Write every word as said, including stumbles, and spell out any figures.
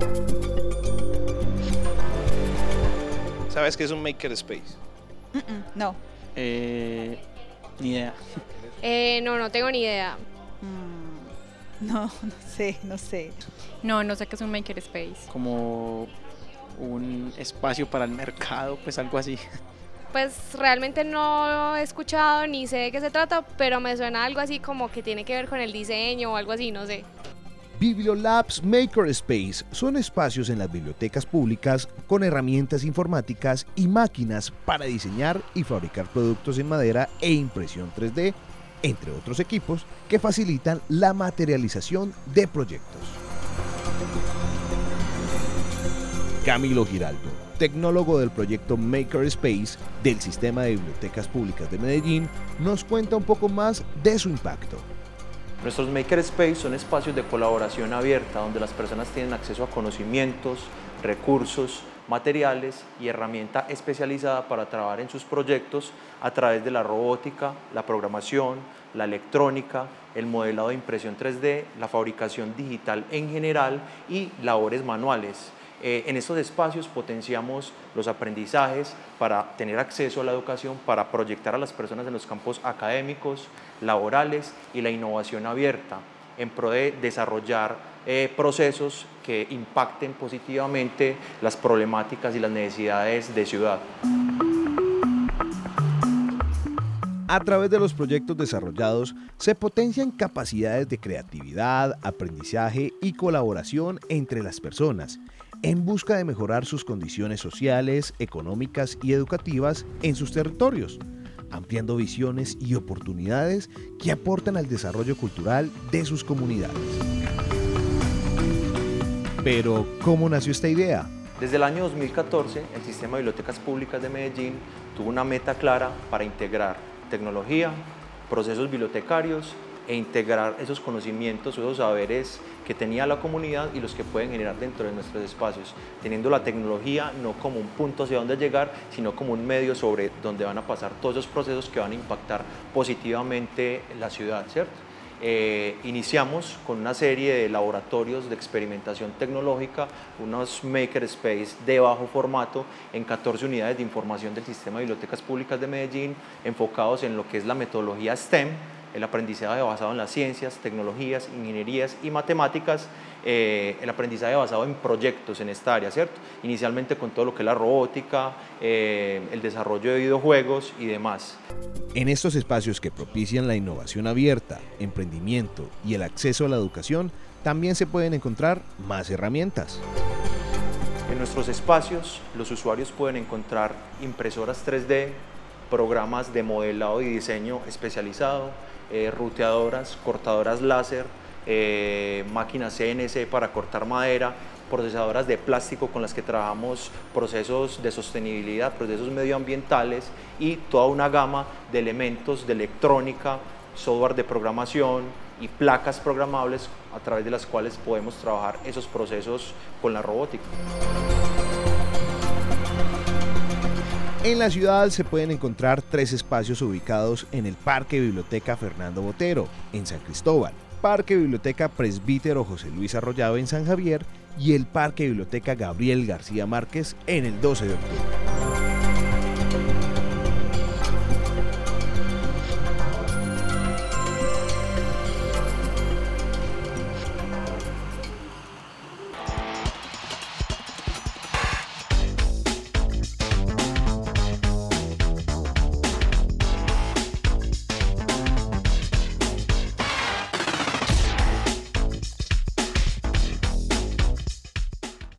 ¿Sabes qué es un makerspace? Mm, mm, no. Eh, ni idea. Eh, no, no tengo ni idea. Mm, no, no sé, no sé. No, no sé qué es un makerspace. Como un espacio para el mercado, pues algo así. Pues realmente no he escuchado ni sé de qué se trata, pero me suena algo así como que tiene que ver con el diseño o algo así, no sé. Bibliolabs Makerspace son espacios en las bibliotecas públicas con herramientas informáticas y máquinas para diseñar y fabricar productos en madera e impresión tres D, entre otros equipos que facilitan la materialización de proyectos. Camilo Giraldo, tecnólogo del proyecto Makerspace del Sistema de Bibliotecas Públicas de Medellín, nos cuenta un poco más de su impacto. Nuestros Makerspace son espacios de colaboración abierta donde las personas tienen acceso a conocimientos, recursos, materiales y herramienta especializada para trabajar en sus proyectos a través de la robótica, la programación, la electrónica, el modelado de impresión tres D, la fabricación digital en general y labores manuales. Eh, en estos espacios potenciamos los aprendizajes para tener acceso a la educación, para proyectar a las personas en los campos académicos, laborales y la innovación abierta en pro de desarrollar eh, procesos que impacten positivamente las problemáticas y las necesidades de ciudad. A través de los proyectos desarrollados se potencian capacidades de creatividad, aprendizaje y colaboración entre las personas, en busca de mejorar sus condiciones sociales, económicas y educativas en sus territorios, ampliando visiones y oportunidades que aportan al desarrollo cultural de sus comunidades. Pero, ¿cómo nació esta idea? Desde el año dos mil catorce, el Sistema de Bibliotecas Públicas de Medellín tuvo una meta clara para integrar tecnología, procesos bibliotecarios e integrar esos conocimientos, esos saberes que tenía la comunidad y los que pueden generar dentro de nuestros espacios, teniendo la tecnología no como un punto hacia dónde llegar, sino como un medio sobre donde van a pasar todos esos procesos que van a impactar positivamente la ciudad, ¿cierto? Eh, iniciamos con una serie de laboratorios de experimentación tecnológica, unos makerspace de bajo formato en catorce unidades de información del Sistema de Bibliotecas Públicas de Medellín, enfocados en lo que es la metodología STEM, el aprendizaje basado en las ciencias, tecnologías, ingenierías y matemáticas, eh, el aprendizaje basado en proyectos en esta área, ¿cierto? Inicialmente con todo lo que es la robótica, eh, el desarrollo de videojuegos y demás. En estos espacios que propician la innovación abierta, emprendimiento y el acceso a la educación, también se pueden encontrar más herramientas. En nuestros espacios, los usuarios pueden encontrar impresoras tres D, programas de modelado y diseño especializado, eh, ruteadoras, cortadoras láser, eh, máquinas C N C para cortar madera, procesadoras de plástico con las que trabajamos procesos de sostenibilidad, procesos medioambientales y toda una gama de elementos de electrónica, software de programación y placas programables a través de las cuales podemos trabajar esos procesos con la robótica. En la ciudad se pueden encontrar tres espacios ubicados en el Parque Biblioteca Fernando Botero, en San Cristóbal, Parque Biblioteca Presbítero José Luis Arroyave en San Javier y el Parque Biblioteca Gabriel García Márquez en el doce de octubre.